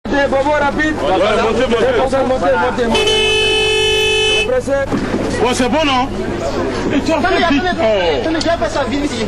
Bobo rapide. Montez. Pressé. Bon, c'est bon, non? Attendez, je vais passer à ville ici.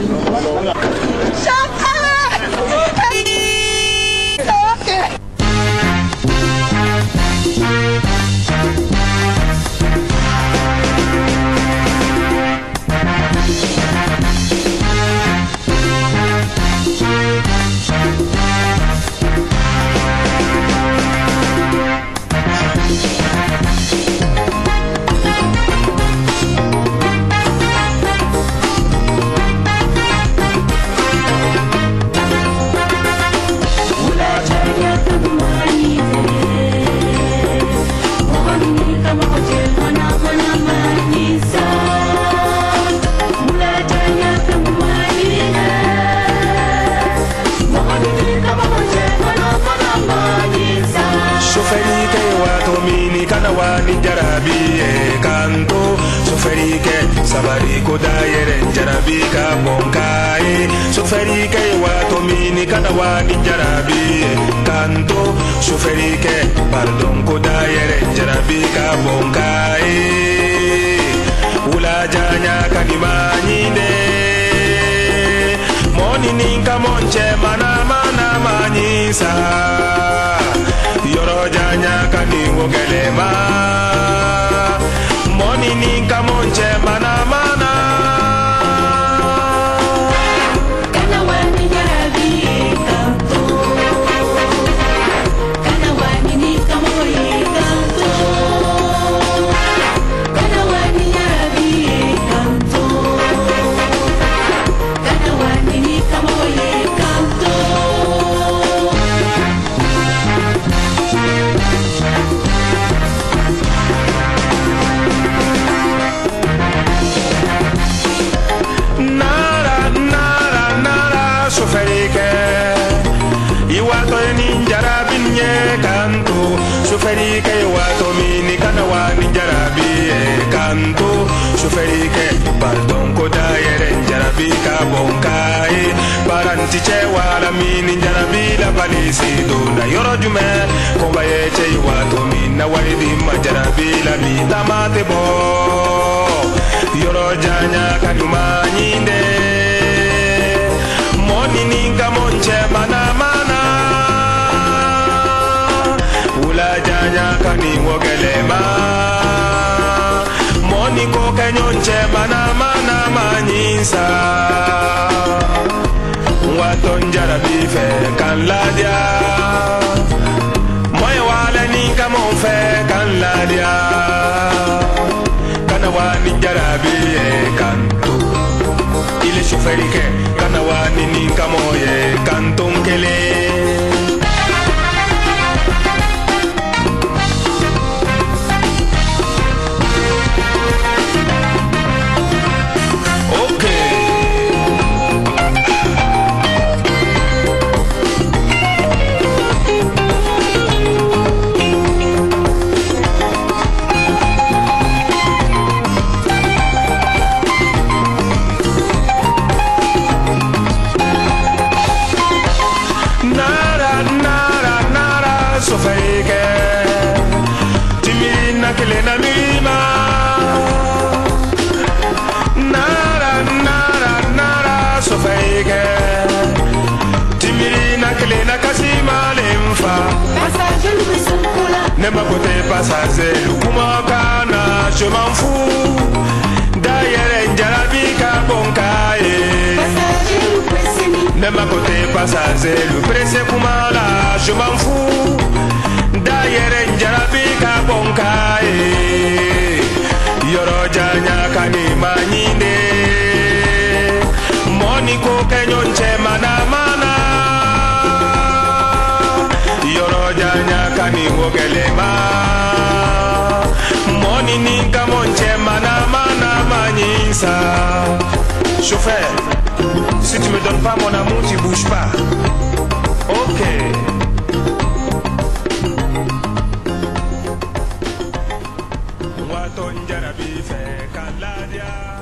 Wani jarabi kanto soferike sabari ko dayere jarabi ka bonkai soferike wato mini kana wani jarabi kanto soferike pardon ko dayere jarabi ka bonkai ula janya kanimanyinde moni ninka monche mana manyisa yoro janya kaniwo gelema moni ninka monche mana Suferike wato mini kana wani jarabi kanto suferike pardon ko dayere jarabi ka bonkai baranti che wala mini jarabi la balisi do na yoro jume ko baye che wato minna walidi ma jarabi la mi tamate bo yoro janya kanuma nyinde moni ninga monche mana janya kani wogelema moni ko kenyonche mana manyinsa watonjara bife kan ladia moye wale ninka monfe kan ladia kana wani jarabi kanto ile suferike kana wani ninka moye kanton kele. Ne ma côté passager, le Kumakana, je m'en fous. D'ailleurs, Njarabi Kabonkaye. Ne ma côté passager, le presse Kumala, je m'en fous. D'ailleurs, Njarabi Kabonkaye. Yoro Janya Kanimanyine. Moniko Kenyonche Manamana. Yoro Janya Kaniwogelema. Moni ninka monche mana manyinsa. Chauffeur, si tu me donnes pas mon amour, tu bouges pas. Ok. Waton jarabi fe kaladia.